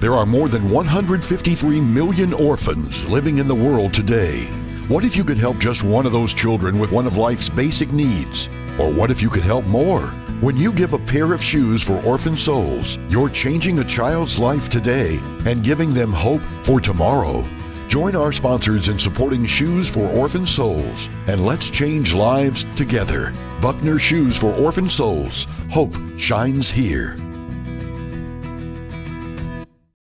There are more than 153 million orphans living in the world today. What if you could help just one of those children with one of life's basic needs? Or what if you could help more? When you give a pair of shoes for orphan souls, you're changing a child's life today and giving them hope for tomorrow. Join our sponsors in supporting Shoes for Orphan Souls, and let's change lives together. Buckner Shoes for Orphan Souls. Hope shines here.